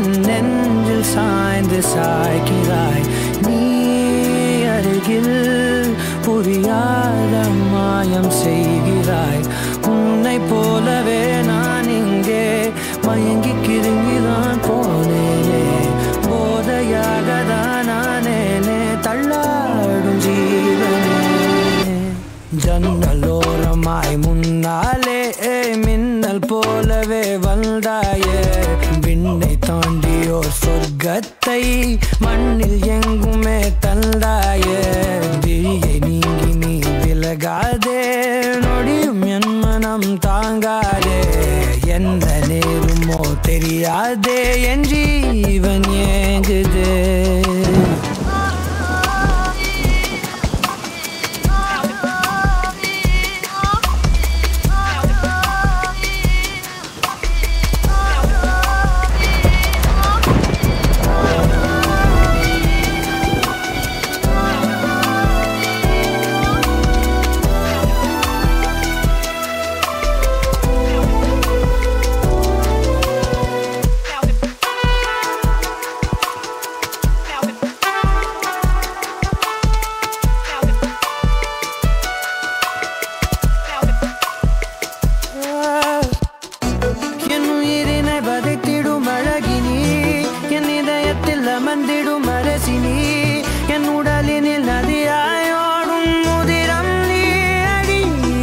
என் நெஞ்சில் சாய்ந்து சாய்கிறாய். நீ அருகில் புரியாத மாயம் செய்கிறாய். உன்னை போலவே நான் இங்கே மயங்கி கிருங்கிதான் போனேனே. போதையாக தான் நானேனே தள்ளாடும் ஜீவனே. ஜன்னலோரமாய் முன்னாலே மின்னல் போலவே வந்தாயே. விண்ணை தாண்டியோர் சொர்க்கத்தை மண்ணில் எங்குமே தந்தாயே. விழியை நீங்கி நீ விலகாதே, நொடியும் என் மனம் தாங்காதே. எந்த நேருமோ தெரியாதே, என் ஜீவன் ஏங்குதே. அமர்ந்திடும் அரசினி என் உடலினில் நதியாயோடும் முதிரம் நீ அடி.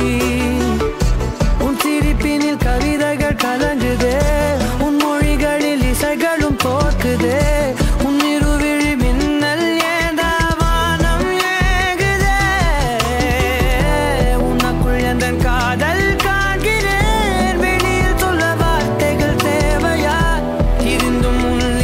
உன் சிரிப்பினில் கவிதைகள் கலங்குதே, உன் மொழிகளில் இசைகளும் தோற்குதே. உன் இருவிழி மின்னல் ஏதாவானம் ஏகுதே. உனக்குள் எந்த காதல் காண்கிறேன். வெளியில் சொல்ல வார்த்தைகள் தேவையா? இருந்தும்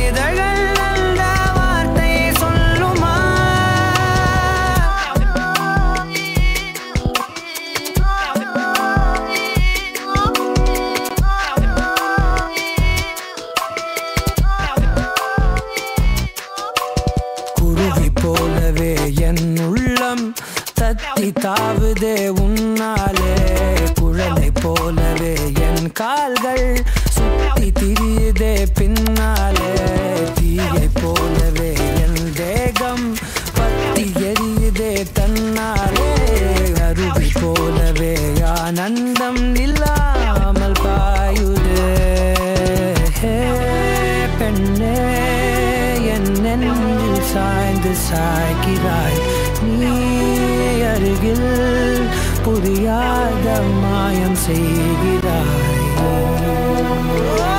போலவே என் உள்ளம் தத்தி தாவுதே உன்னாலே. குழலை போலவே என் கால்கள் சுத்தி திரியுதே பின்னாலே. தீயை போலவே என் தேகம் பத்தி எரியுதே தன்னாலே. அருவி போலவே ஆனந்தம் இல்லாமல் பாயுதே. பெண்ணே என் நெஞ்சில் சாய்ந்து சாய்கிறாய். நீ அருகில் புரியாத மாயம் செய்கிறாய்.